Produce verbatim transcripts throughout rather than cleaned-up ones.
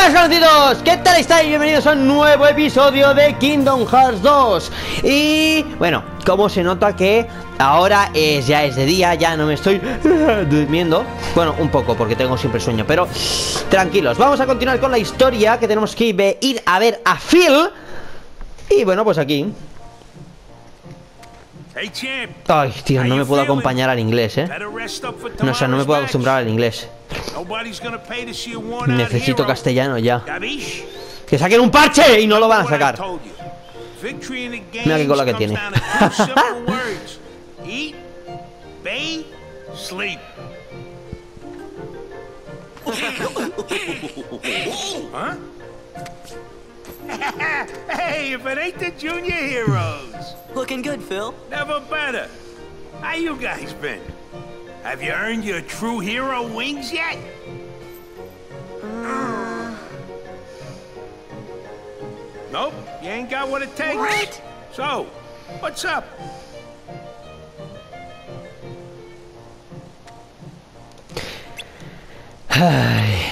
Buenas conocidos, ¿qué tal estáis? Bienvenidos a un nuevo episodio de Kingdom Hearts dos. Y bueno, como se nota que ahora es, ya es de día, ya no me estoy durmiendo. Bueno, un poco, porque tengo siempre sueño, pero tranquilos, vamos a continuar con la historia. Que tenemos que ir a ver a Phil. Y bueno, pues aquí. Ay, tío, no me puedo acompañar al inglés, ¿eh? No, o sea, no me puedo acostumbrar al inglés. Necesito castellano ya. ¡Que saquen un parche! Y no lo van a sacar. Mira qué cola que tiene. Hey, if it ain't the Junior Heroes. Looking good, Phil. Never better. How you guys been? Have you earned your true hero wings yet? Uh... Nope, you ain't got what it takes. What? So, what's up? Ay.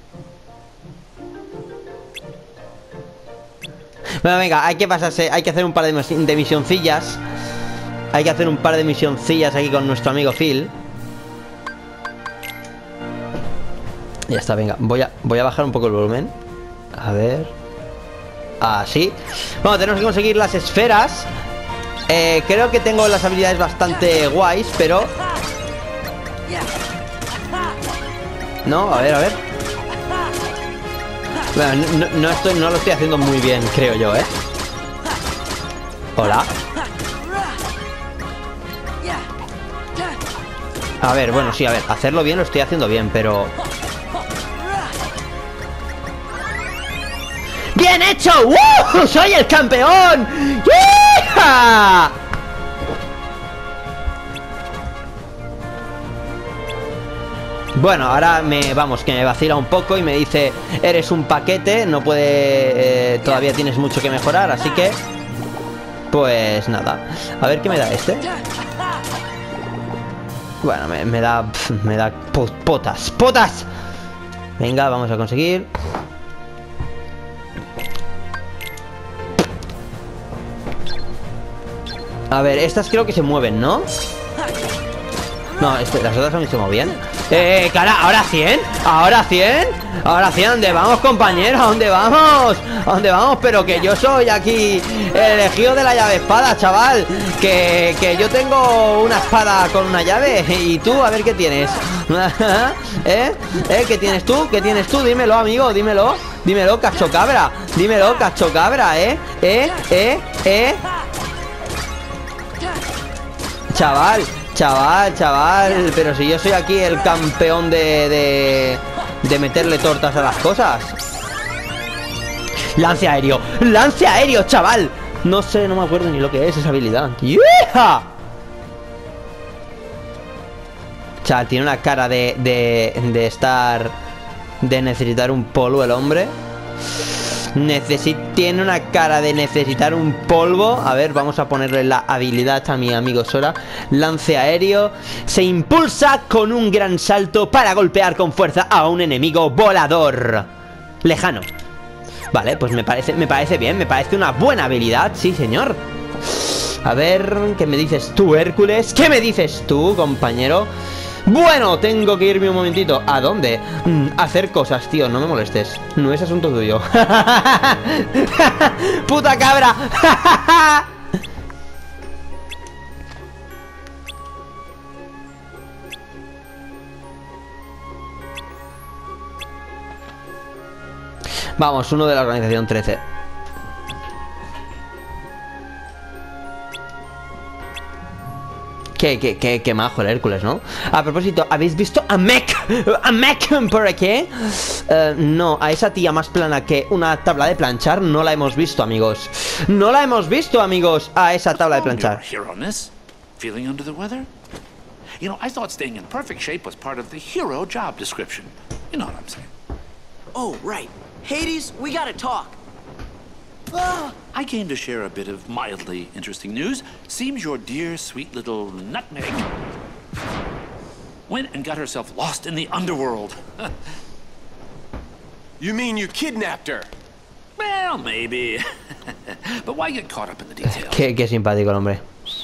Bueno, venga, hay que pasarse, hay que hacer un par de, de misioncillas. Hay que hacer un par de misioncillas aquí con nuestro amigo Phil. Ya está, venga, voy a, voy a bajar un poco el volumen. A ver. Así. Bueno, tenemos que conseguir las esferas. eh, Creo que tengo las habilidades bastante guays, pero... No, a ver, a ver. Bueno, no, no, estoy, no lo estoy haciendo muy bien, creo yo, ¿eh? Hola. A ver, bueno, sí, a ver, hacerlo bien lo estoy haciendo bien, pero... ¡Bien hecho! ¡Uh! ¡Soy el campeón! ¡Yeah! Bueno, ahora me, vamos, que me vacila un poco y me dice: eres un paquete, no puede, eh, todavía tienes mucho que mejorar, así que... Pues nada, a ver qué me da este. Bueno, me, me da, me da potas, potas. Venga, vamos a conseguir. A ver, estas creo que se mueven, ¿no? No, este, las otras también se movían. Eh, cara, ¿ahora cien? ¿Ahora cien? ¿Ahora cien? ¿A dónde vamos, compañero? ¿A dónde vamos? ¿A dónde vamos? Pero que yo soy aquí el elegido de la llave espada, chaval. Que, que yo tengo una espada con una llave. Y tú, a ver qué tienes. ¿Eh? ¿Eh? ¿Qué tienes tú? ¿Qué tienes tú? Dímelo, amigo, dímelo. Dímelo, cacho cabra. Dímelo, cacho cabra, ¿eh? ¿Eh? ¿Eh? ¿Eh? Chaval. Chaval, chaval, pero si yo soy aquí el campeón de, de, de meterle tortas a las cosas. Lance aéreo, lance aéreo, chaval. No sé, no me acuerdo ni lo que es esa habilidad. ¡Yeah! Chaval, tiene una cara de, de, de estar... De necesitar un polvo el hombre. Necesi tiene una cara de necesitar un polvo. A ver, vamos a ponerle la habilidad a mi amigo Sora. Lance aéreo. Se impulsa con un gran salto para golpear con fuerza a un enemigo volador lejano. Vale, pues me parece, me parece bien. Me parece una buena habilidad, sí señor. A ver, ¿qué me dices tú, Hércules? ¿Qué me dices tú, compañero? Bueno, tengo que irme un momentito. ¿A dónde? Mm, hacer cosas, tío, no me molestes. No es asunto tuyo. ¡Puta cabra! Vamos, uno de la organización trece. Qué, qué, qué, qué majo el Hércules, ¿no? A propósito, ¿habéis visto a Mech? ¿A Mech por aquí? Uh, no, a esa tía más plana que una tabla de planchar no la hemos visto, amigos. No la hemos visto, amigos, a esa tabla de planchar. Feeling under the weather? You know, I thought staying in perfect shape was part of the hero job description. You know what I'm saying. Oh, right. Hades, we gotta talk. I came to share a bit of mildly interesting news. Seems your dear, sweet little nutmeg went and got herself lost in the underworld. You mean you kidnapped her? Well, maybe. But why get caught up in the details? Qué, qué simpático el hombre.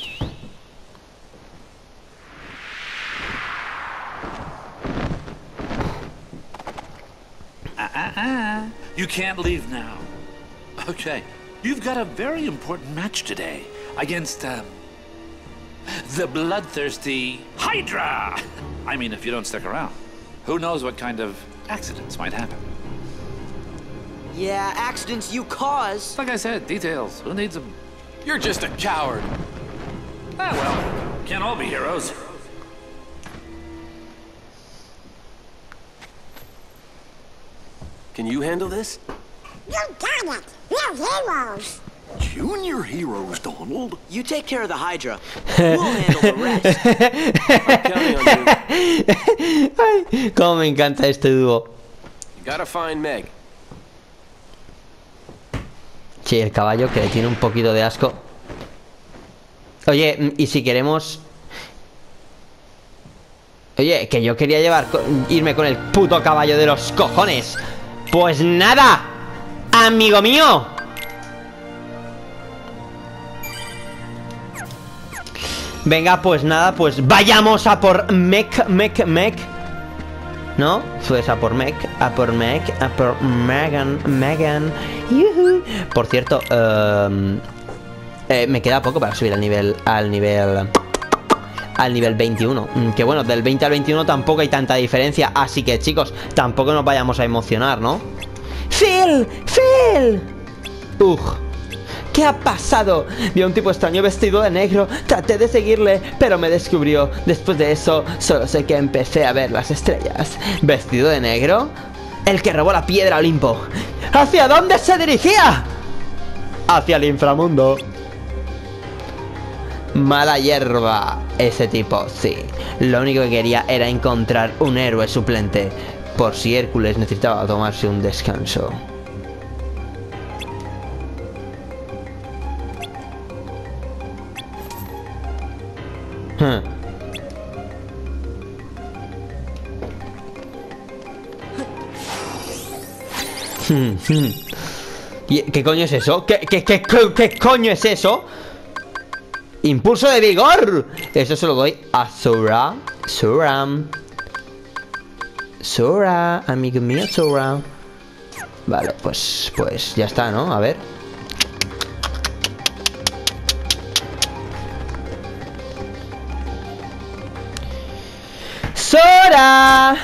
Uh-uh-uh. You can't leave now. Okay. You've got a very important match today against, um, the bloodthirsty Hydra. I mean, if you don't stick around, who knows what kind of accidents might happen. Yeah, accidents you cause. Like I said, details. Who needs them? You're just a coward. Ah, well, can't all be heroes. Can you handle this? You got it. We're heroes. Junior heroes, Donald. You take care of the Hydra. We'll handle the rest. I'm counting on you. Ay, cómo me encanta este dúo. You gotta find Meg. Sí, el caballo que le tiene un poquito de asco. Oye, y si queremos... Oye, que yo quería llevar irme con el puto caballo de los cojones. Pues nada, amigo mío. Venga, pues nada, pues vayamos a por Meg, Meg, Meg. ¿No? Pues a por Meg, a por Meg, a por Megan, Megan. Yuhu. Por cierto, um, eh, me queda poco para subir al nivel, al nivel, al nivel veintiuno. Que bueno, del veinte al veintiuno tampoco hay tanta diferencia. Así que chicos, tampoco nos vayamos a emocionar, ¿no? ¡Phil! ¡Phil! Ugh. ¿Qué ha pasado? Vi a un tipo extraño vestido de negro. Traté de seguirle, pero me descubrió. Después de eso, solo sé que empecé a ver las estrellas. ¿Vestido de negro? El que robó la piedra Olimpo. ¿Hacia dónde se dirigía? Hacia el inframundo. Mala hierba. Ese tipo, sí. Lo único que quería era encontrar un héroe suplente, por si Hércules necesitaba tomarse un descanso. Hmm. Hmm, hmm. ¿Y qué coño es eso? ¿Qué, qué, qué, qué, qué coño es eso? ¡Impulso de vigor! Eso se lo doy a Sora. Sora. Sora, amigo mío, Sora. Vale, pues, pues ya está, ¿no? A ver. ¡Sora!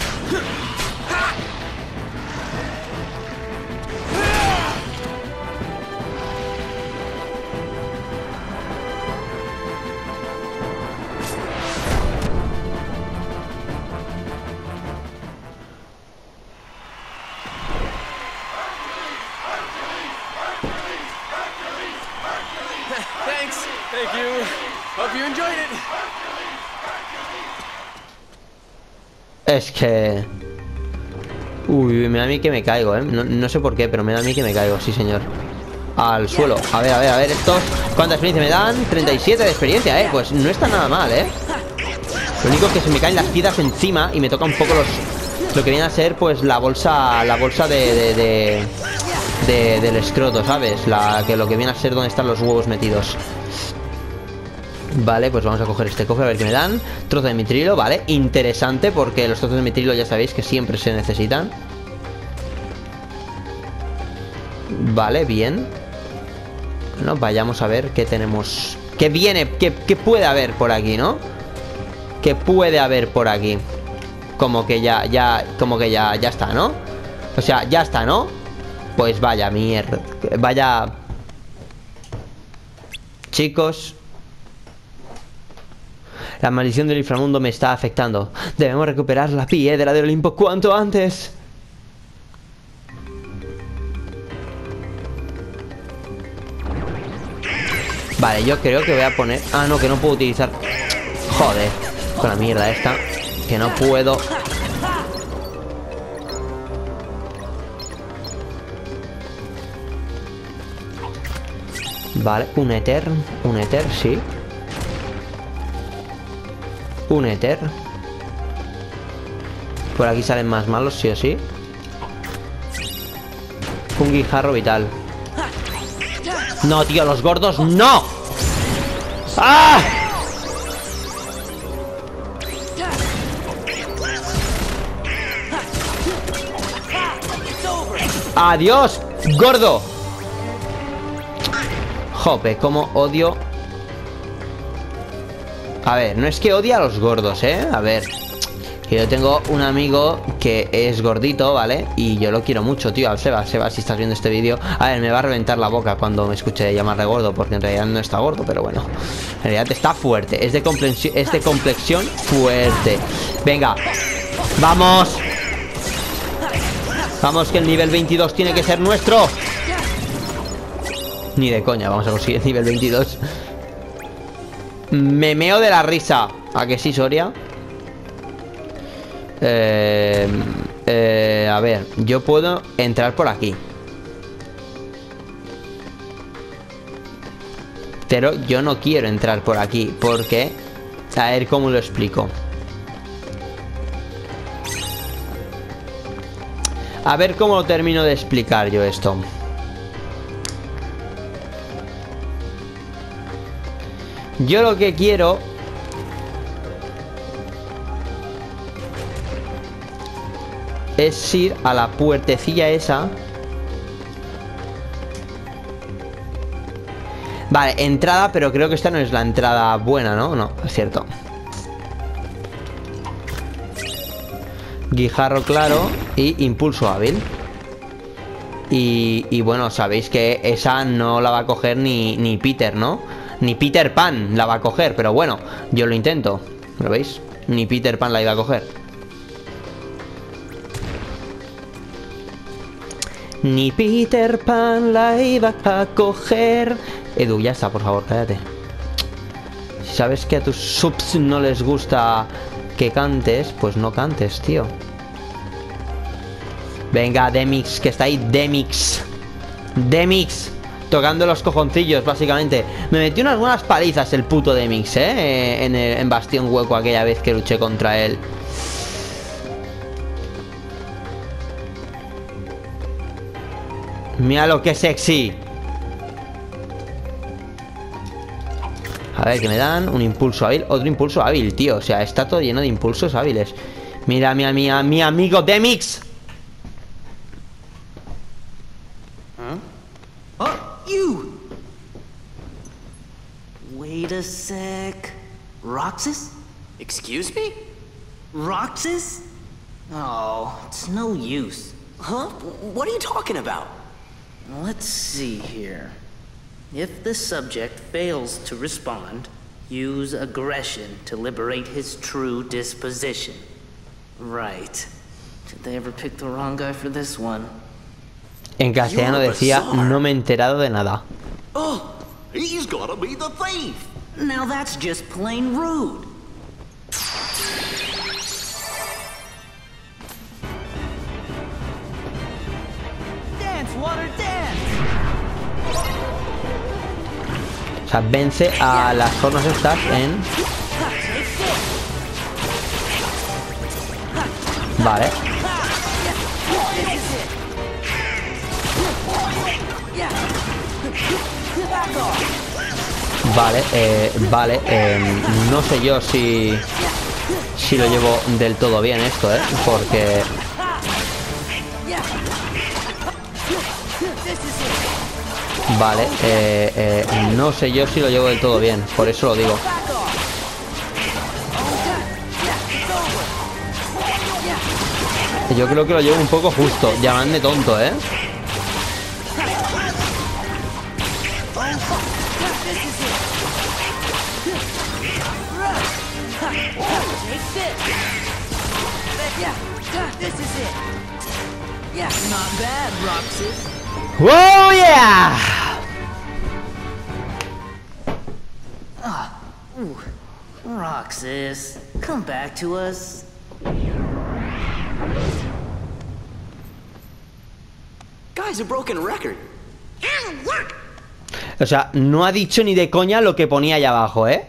Thanks. Thank you. Hope you enjoyed it. Es que... Uy, me da a mí que me caigo, ¿eh? No, no sé por qué, pero me da a mí que me caigo, sí señor. Al suelo. A ver, a ver, a ver, estos... ¿Cuánta experiencia me dan? treinta y siete de experiencia, ¿eh? Pues no está nada mal, ¿eh? Lo único es que se me caen las piedras encima y me toca un poco los... Lo que viene a ser, pues, la bolsa... La bolsa de... de, de, de del escroto, ¿sabes? La que lo que viene a ser donde están los huevos metidos. Vale, pues vamos a coger este cofre a ver qué me dan. Trozo de mitrilo, vale, interesante, porque los trozos de mitrilo ya sabéis que siempre se necesitan. Vale, bien. Bueno, vayamos a ver qué tenemos. ¿Qué viene? ¿Qué, qué puede haber por aquí, no? ¿Qué puede haber por aquí? Como que ya, ya, como que ya, ya está, ¿no? O sea, ya está, ¿no? Pues vaya mierda. Vaya. Chicos, la maldición del inframundo me está afectando. Debemos recuperar la piedra del Olimpo cuanto antes. Vale, yo creo que voy a poner... Ah, no, que no puedo utilizar... Joder, con la mierda esta. Que no puedo... Vale, un éter. Un éter, sí. Un éter. Por aquí salen más malos, sí o sí. Un guijarro vital. No, tío, los gordos no. ¡Ah! ¡Adiós, gordo! Jope, cómo odio. A ver, no es que odie a los gordos, ¿eh? A ver, que yo tengo un amigo que es gordito, ¿vale? Y yo lo quiero mucho, tío, al Seba. Seba, si estás viendo este vídeo, a ver, me va a reventar la boca cuando me escuche llamarle gordo, porque en realidad no está gordo, pero bueno, en realidad está fuerte. Es de complexión, es de complexión fuerte. Venga, vamos. Vamos, que el nivel veintidós tiene que ser nuestro. Ni de coña vamos a conseguir el nivel veintidós. Me meo de la risa. ¿A que sí, Soria? Eh, eh, a ver, yo puedo entrar por aquí, pero yo no quiero entrar por aquí porque... A ver cómo lo explico. A ver cómo lo termino de explicar yo esto. Yo lo que quiero es ir a la puertecilla esa. Vale, entrada, pero creo que esta no es la entrada buena, ¿no? No, es cierto. Guijarro claro y impulso hábil. Y, y bueno, sabéis que esa no la va a coger ni, ni Peter, ¿no? Ni Peter Pan la va a coger, pero bueno, yo lo intento. ¿Lo veis? Ni Peter Pan la iba a coger. Ni Peter Pan la iba a coger. Edu, ya está, por favor, cállate. Si sabes que a tus subs no les gusta que cantes, pues no cantes, tío. Venga, Demix, que está ahí, Demix. Demix, tocando los cojoncillos, básicamente. Me metió unas buenas palizas el puto Demix, ¿eh? En, el, en Bastión Hueco aquella vez que luché contra él. Mira lo que sexy. A ver, que me dan un impulso hábil. Otro impulso hábil, tío. O sea, está todo lleno de impulsos hábiles. Mira, mi, mi, mi amigo Demix. Huh? Oh, you! Wait a sec. Roxas? Excuse me? Roxas? Oh, it's no use. Huh? What are you talking about? Let's see here. If the subject fails to respond, use aggression to liberate his true disposition. Right. Did they ever pick the wrong guy for this one? En castellano decía, no me he enterado de nada. Oh, he's gotta be the thief. Now that's just plain rude. Dance, water, dance. O sea, vence a las formas estas en... Vale. Vale, eh, vale, eh, no sé yo si... Si lo llevo del todo bien esto, eh, porque... Vale, eh, eh, no sé yo si lo llevo del todo bien, por eso lo digo. Yo creo que lo llevo un poco justo. Llamadme tonto, ¿eh? ¡Oh, yeah! Ooh, Roxas, come back to us. Guy's a broken record. O sea, no ha dicho ni de coña lo que ponía allá abajo, ¿eh?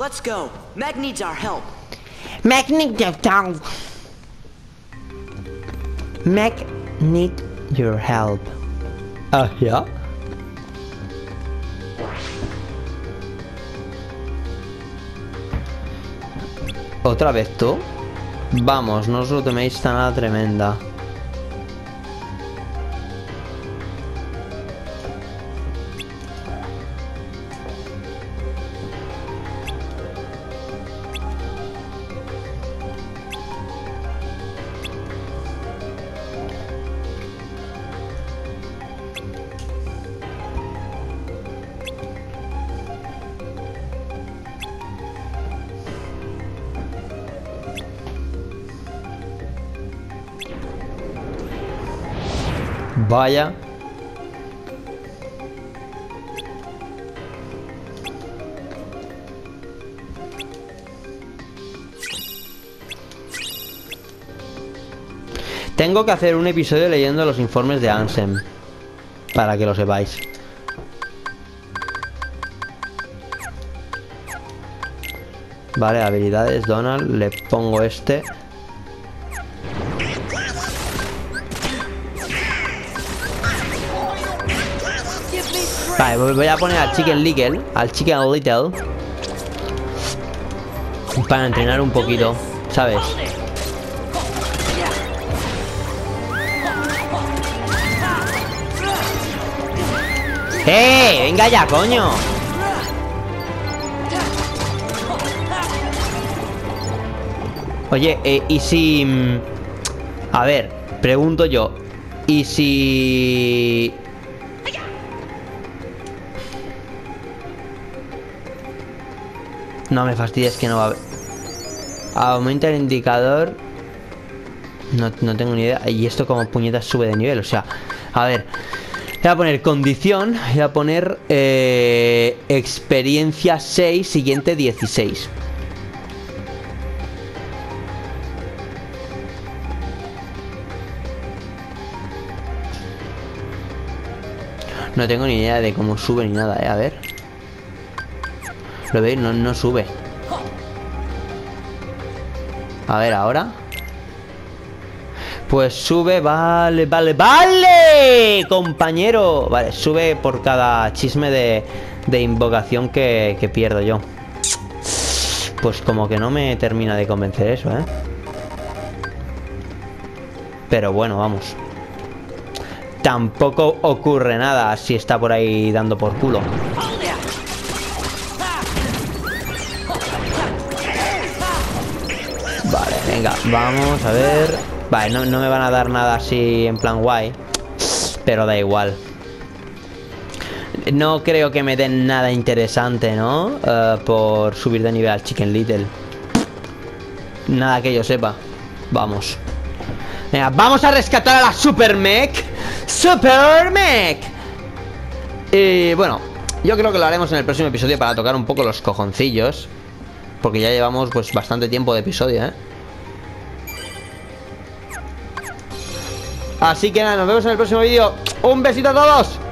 Let's go. Meg needs our help. Meg need your help. Meg need your help. Ah, ¿ya? ¿Otra vez tú? Vamos, no os lo toméis tan a la tremenda. Vaya. Tengo que hacer un episodio leyendo los informes de Ansem, para que lo sepáis. Vale, habilidades, Donald, le pongo este. Vale, voy a poner al Chicken Little, al Chicken Little, para entrenar un poquito, ¿sabes? ¡Eh! ¡Venga ya, coño! Oye, eh, ¿y si... A ver, pregunto yo. ¿Y si... No me fastidies, que no va a haber... Aumenta el indicador. No, no tengo ni idea. Y esto como puñetas sube de nivel. O sea, a ver, voy a poner condición. Voy a poner eh, experiencia seis, siguiente dieciséis. No tengo ni idea de cómo sube ni nada, eh. A ver. ¿Lo veis? No, no sube. A ver, ahora. Pues sube, vale, vale, vale, compañero. Vale, sube por cada chisme de, de invocación que, que pierdo yo. Pues como que no me termina de convencer eso, ¿eh? Pero bueno, vamos. Tampoco ocurre nada si está por ahí dando por culo. Vale, venga, vamos a ver. Vale, no, no me van a dar nada así en plan guay, pero da igual. No creo que me den nada interesante, ¿no? Uh, por subir de nivel al Chicken Little. Nada que yo sepa. Vamos. Venga, vamos a rescatar a la Super Meg. Super Meg. Y bueno, yo creo que lo haremos en el próximo episodio para tocar un poco los cojoncillos, porque ya llevamos pues bastante tiempo de episodio, ¿eh? Así que nada, nos vemos en el próximo vídeo. Un besito a todos.